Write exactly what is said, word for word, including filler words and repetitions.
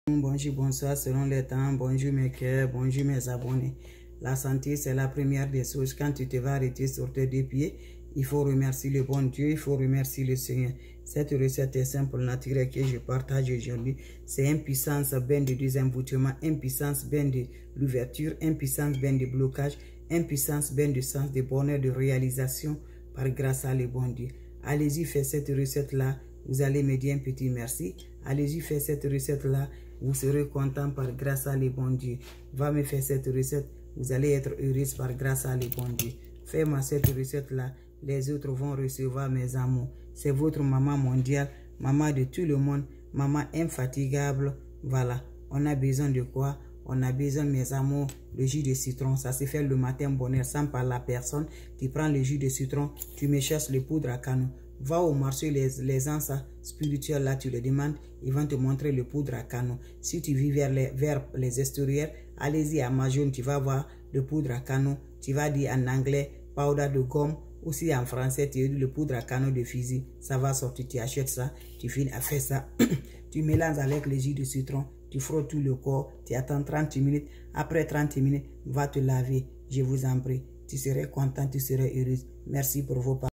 Bonjour, bonsoir, selon les temps. Bonjour mes cœurs, bonjour mes abonnés. La santé, c'est la première des choses. Quand tu te vas arrêter sur tes deux pieds, il faut remercier le bon Dieu, il faut remercier le Seigneur. Cette recette est simple, naturelle que je partage aujourd'hui. C'est une puissance ben de désenvoûtement, une puissance ben de l'ouverture, une puissance ben de blocage, une puissance ben de sens de bonheur, de réalisation par grâce à le bon Dieu. Allez-y, faites cette recette-là. Vous allez me dire un petit merci. Allez-y, faites cette recette-là. Vous serez content par grâce à le bon Dieu. Va me faire cette recette. Vous allez être heureuse par grâce à le bon Dieu. Fais-moi cette recette-là. Les autres vont recevoir mes amours. C'est votre maman mondiale, maman de tout le monde, maman infatigable. Voilà. On a besoin de quoi? On a besoin, mes amours, le jus de citron. Ça se fait le matin, bonheur, sans par la personne. Tu prends le jus de citron, tu me cherches le poudre à canon. Va au marché, les, les ans spirituels, là, tu les demandes, ils vont te montrer le poudre à canon. Si tu vis vers les, vers les estuaires, allez-y à Amazon, tu vas voir le poudre à canon. Tu vas dire en anglais, powder de gomme. Aussi en français, tu dis le poudre à canon de fusil. Ça va sortir, tu achètes ça, tu finis à faire ça. Tu mélanges avec le jus de citron, tu frottes tout le corps, tu attends trente minutes. Après trente minutes, va te laver. Je vous en prie. Tu serais content, tu serais heureuse. Merci pour vos parents.